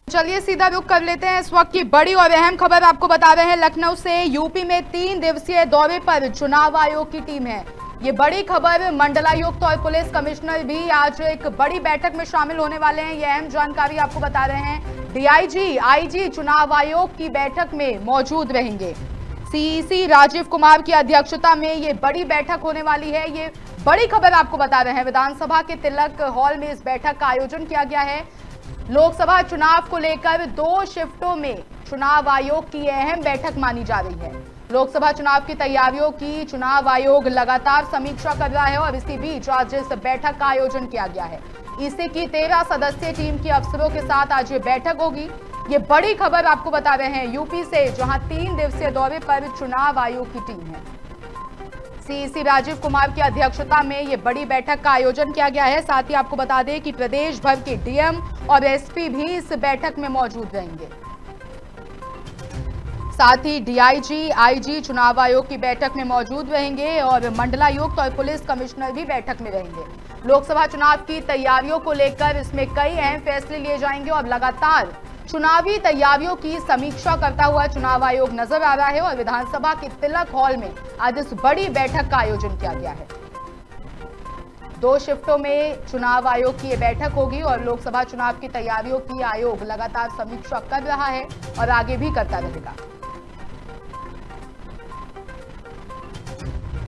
चलिए सीधा रुख कर लेते हैं इस वक्त की बड़ी और अहम खबर आपको बता रहे हैं लखनऊ से। यूपी में 3 दिवसीय दौरे पर चुनाव आयोग की टीम है। ये बड़ी खबर, मंडलायुक्त और पुलिस कमिश्नर भी आज एक बड़ी बैठक में शामिल होने वाले हैं। ये अहम जानकारी आपको बता रहे हैं। डीआईजी, आईजी चुनाव आयोग की बैठक में मौजूद रहेंगे। सीईसी राजीव कुमार की अध्यक्षता में ये बड़ी बैठक होने वाली है। ये बड़ी खबर आपको बता रहे हैं। विधानसभा के तिलक हॉल में इस बैठक का आयोजन किया गया है। लोकसभा चुनाव को लेकर 2 शिफ्टों में चुनाव आयोग की अहम बैठक मानी जा रही है। लोकसभा चुनाव की तैयारियों की चुनाव आयोग लगातार समीक्षा कर रहा है और इसी बीच आज इस बैठक का आयोजन किया गया है। ईसी की 13 सदस्यीय टीम के अफसरों के साथ आज ये बैठक होगी। ये बड़ी खबर आपको बता रहे हैं यूपी से, जहां 3 दिवसीय दौरे पर चुनाव आयोग की टीम है। सीईसी राजीव कुमार की अध्यक्षता में ये बड़ी बैठक का आयोजन किया गया है। साथ ही आपको बता दें कि प्रदेश भर के डीएम और एसपी भी इस बैठक में मौजूद रहेंगे। साथ ही डीआईजी, आईजी चुनाव आयोग की बैठक में मौजूद रहेंगे और मंडलायुक्त और पुलिस कमिश्नर भी बैठक में रहेंगे। लोकसभा चुनाव की तैयारियों को लेकर इसमें कई अहम फैसले लिए जाएंगे और लगातार चुनावी तैयारियों की समीक्षा करता हुआ चुनाव आयोग नजर आ रहा है और विधानसभा के तिलक हॉल में आज इस बड़ी बैठक का आयोजन किया गया है। 2 शिफ्टों में चुनाव आयोग की ये बैठक होगी और लोकसभा चुनाव की तैयारियों की आयोग लगातार समीक्षा कर रहा है और आगे भी करता रहेगा।